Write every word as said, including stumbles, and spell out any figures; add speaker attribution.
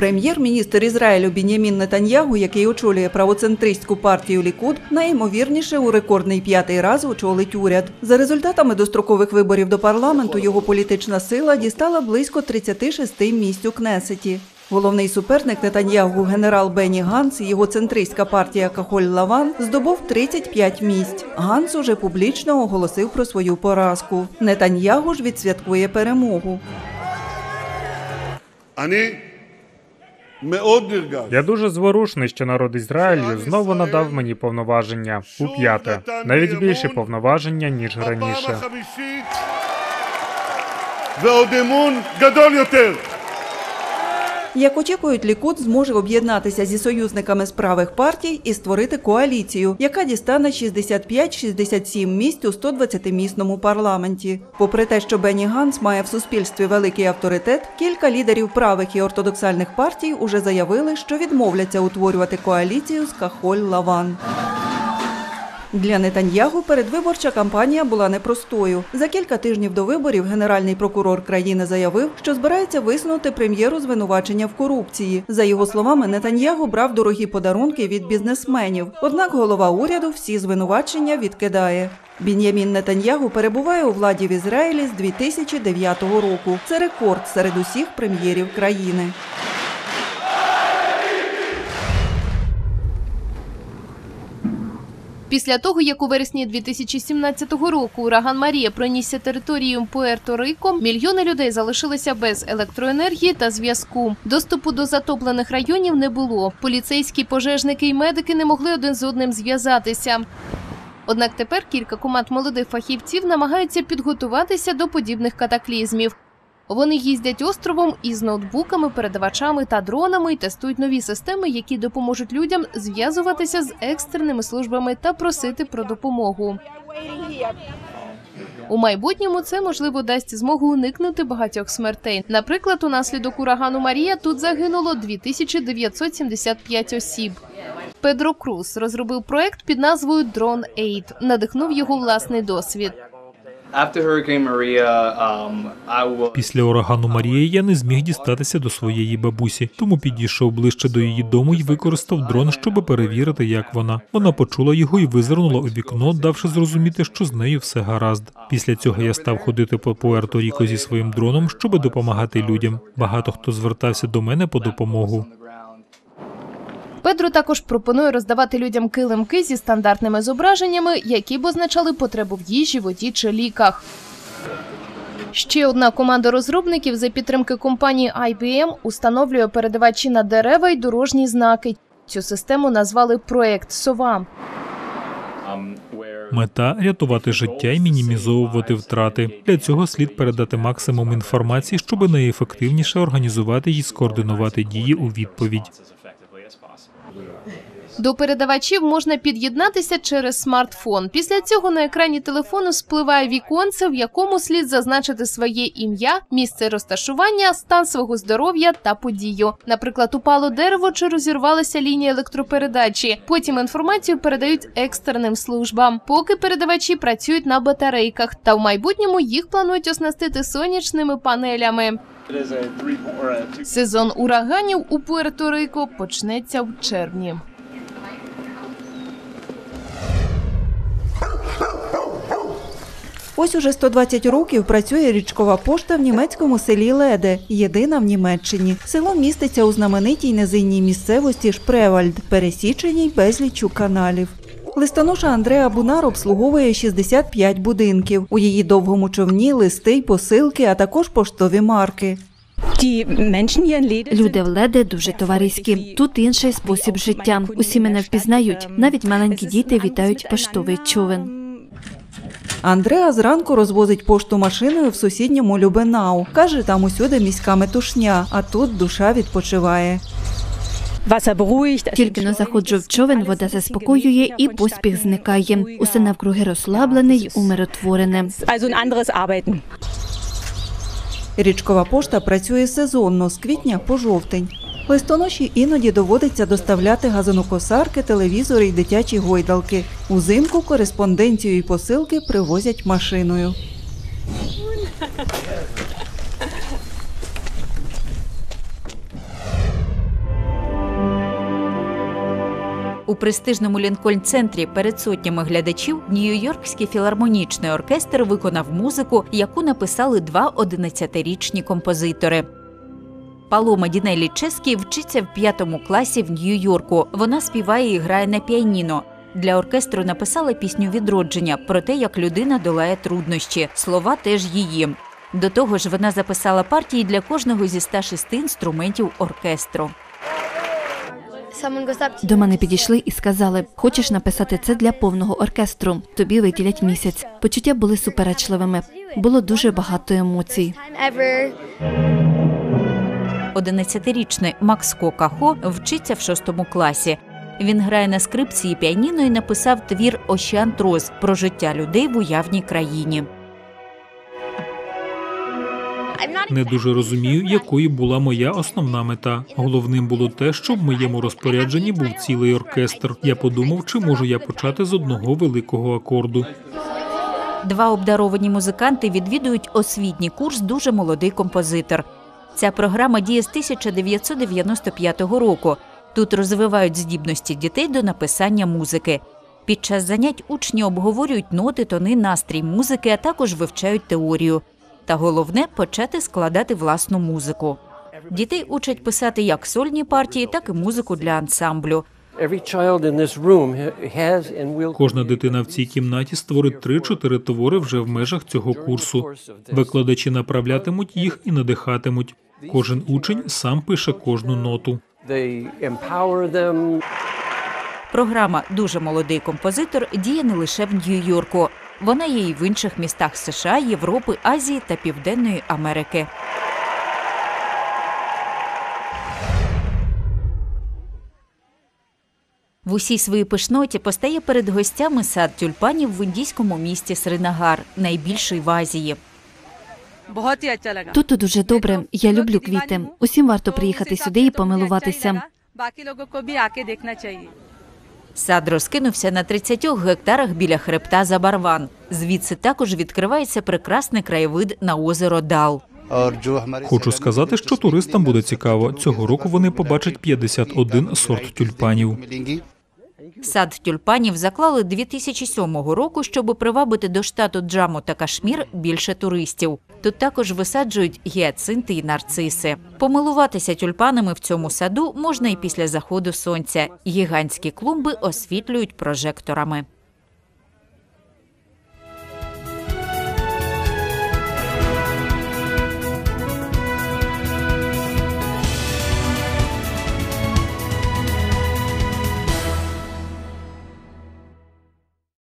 Speaker 1: Прем'єр-міністр Ізраїлю Бін'ямін Нетаньягу, який очолює правоцентристську партію Лікуд, найімовірніше у рекордний п'ятий раз очолить уряд. За результатами дострокових виборів до парламенту його політична сила дістала близько тридцяти шести місць у Кнесеті. Головний суперник Нетаньягу, генерал Бені Ганц і його центристська партія Кахоль-Лаван здобув тридцять п'ять місць. Ганц уже публічно оголосив про свою поразку. Нетаньягу ж відсвяткує перемогу.
Speaker 2: Я дуже зворушений, що народ Ізраїлю знову надав мені повноваження у п'яте, навіть більше повноваження, ніж раніше.
Speaker 1: Як очікують, Лікуд зможе об'єднатися зі союзниками з правих партій і створити коаліцію, яка дістане шістдесят п'ять - шістдесят сім місць у сто двадцятимісному парламенті. Попри те, що Бені Ганц має в суспільстві великий авторитет, кілька лідерів правих і ортодоксальних партій уже заявили, що відмовляться утворювати коаліцію з Кахоль-Лаван. Для Нетаньягу передвиборча кампанія була непростою. За кілька тижнів до виборів генеральний прокурор країни заявив, що збирається висунути прем'єру звинувачення в корупції. За його словами, Нетаньягу брав дорогі подарунки від бізнесменів. Однак голова уряду всі звинувачення відкидає. Бін'ямін Нетаньягу перебуває у владі в Ізраїлі з дві тисячі дев'ятого року. Це рекорд серед усіх прем'єрів країни.
Speaker 3: Після того, як у вересні дві тисячі сімнадцятого року ураган Марія пронісся територією Пуерто-Рико, мільйони людей залишилися без електроенергії та зв'язку. Доступу до затоплених районів не було. Поліцейські, пожежники і медики не могли один з одним зв'язатися. Однак тепер кілька команд молодих фахівців намагаються підготуватися до подібних катаклізмів. Вони їздять островом із ноутбуками, передавачами та дронами і тестують нові системи, які допоможуть людям зв'язуватися з екстреними службами та просити про допомогу. У майбутньому це, можливо, дасть змогу уникнути багатьох смертей. Наприклад, унаслідок урагану Марія тут загинуло дві тисячі дев'ятсот сімдесят п'ять осіб. Педро Круз розробив проект під назвою Drone Aid. Надихнув його власний досвід.
Speaker 4: Після урагану Марія я не зміг дістатися до своєї бабусі, тому підійшов ближче до її дому і використав дрон, щоб перевірити, як вона. Вона почула його і визирнула у вікно, давши зрозуміти, що з нею все гаразд. Після цього я став ходити по Пуерто-Ріко зі своїм дроном, щоб допомагати людям. Багато хто звертався до мене по допомогу.
Speaker 3: Педро також пропонує роздавати людям килимки зі стандартними зображеннями, які б означали потребу в їжі, воді чи ліках. Ще одна команда розробників за підтримки компанії ай бі ем установлює передавачі на дерева й дорожні знаки. Цю систему назвали «Проект Сова».
Speaker 4: Мета – рятувати життя і мінімізовувати втрати. Для цього слід передати максимум інформації, щоб найефективніше організувати і скоординувати дії у відповідь.
Speaker 3: До передавачів можна під'єднатися через смартфон. Після цього на екрані телефону спливає віконце, в якому слід зазначити своє ім'я, місце розташування, стан свого здоров'я та подію. Наприклад, упало дерево чи розірвалася лінія електропередачі. Потім інформацію передають екстреним службам, поки передавачі працюють на батарейках. Та в майбутньому їх планують оснастити сонячними панелями. Сезон ураганів у Пуерто-Рико почнеться в червні.
Speaker 1: Ось уже сто двадцять років працює річкова пошта в німецькому селі Леде, єдина в Німеччині. Село міститься у знаменитій низинній місцевості Шпревальд, пересіченій безліччю каналів. Листоноша Андреа Бунар обслуговує шістдесят п'ять будинків. У її довгому човні листи й посилки, а також поштові марки.
Speaker 5: Люди в Леде дуже товариські. Тут інший спосіб життя. Усі мене впізнають. Навіть маленькі діти вітають поштовий човен.
Speaker 1: Андреа зранку розвозить пошту машиною в сусідньому Любенау. Каже, там усюди міська метушня, а тут душа відпочиває.
Speaker 5: Тільки но заходжу в човен, вода заспокоює і поспіх зникає. Усе навкруги розслаблене й умиротворене.
Speaker 1: Річкова пошта працює сезонно, з квітня по жовтень. Листоноші іноді доводиться доставляти газонокосарки, телевізори й дитячі гойдалки. Узимку кореспонденцію і посилки привозять машиною.
Speaker 6: У престижному Лінкольн-центрі перед сотнями глядачів Нью-Йоркський філармонічний оркестр виконав музику, яку написали два одинадцятирічні композитори. Палома Дінеллі Ческі вчиться в п'ятому класі в Нью-Йорку. Вона співає і грає на піаніно. Для оркестру написала пісню «Відродження» про те, як людина долає труднощі. Слова теж її. До того ж, вона записала партії для кожного зі ста шести інструментів оркестру.
Speaker 5: До мене підійшли і сказали: хочеш написати це для повного оркестру, тобі виділять місяць. Почуття були суперечливими, було дуже багато емоцій.
Speaker 6: одинадцятирічний Макс Кокахо вчиться в шостому класі. Він грає на скрипці і піаніно і написав твір «Ощеан Роз» про життя людей в уявній країні.
Speaker 4: Не дуже розумію, якою була моя основна мета. Головним було те, що в моєму розпорядженні був цілий оркестр. Я подумав, чи можу я почати з одного великого акорду.
Speaker 6: Два обдаровані музиканти відвідують освітній курс «Дуже молодий композитор». Ця програма діє з тисяча дев'ятсот дев'яносто п'ятого року. Тут розвивають здібності дітей до написання музики. Під час занять учні обговорюють ноти, тони, настрій музики, а також вивчають теорію. Та головне – почати складати власну музику. Дітей учать писати як сольні партії, так і музику для ансамблю.
Speaker 4: Кожна дитина в цій кімнаті створить три-чотири твори вже в межах цього курсу. Викладачі направлятимуть їх і надихатимуть. Кожен учень сам пише кожну ноту.
Speaker 6: Програма «Дуже молодий композитор» діє не лише в Нью-Йорку. Вона є і в інших містах США, Європи, Азії та Південної Америки. В усій своїй пишноті постає перед гостями сад тюльпанів в індійському місті Сринагар, найбільший в Азії.
Speaker 5: Тут дуже добре, я люблю квіти. Усім варто приїхати сюди і помилуватися.
Speaker 6: Сад розкинувся на тридцятьох гектарах біля хребта Забарван. Звідси також відкривається прекрасний краєвид на озеро Дал.
Speaker 4: Хочу сказати, що туристам буде цікаво. Цього року вони побачать п'ятдесят один сорт тюльпанів.
Speaker 6: Сад тюльпанів заклали дві тисячі сьомого року, щоб привабити до штату Джаму та Кашмір більше туристів. Тут також висаджують гіацинти і нарциси. Помилуватися тюльпанами в цьому саду можна і після заходу сонця. Гігантські клумби освітлюють прожекторами.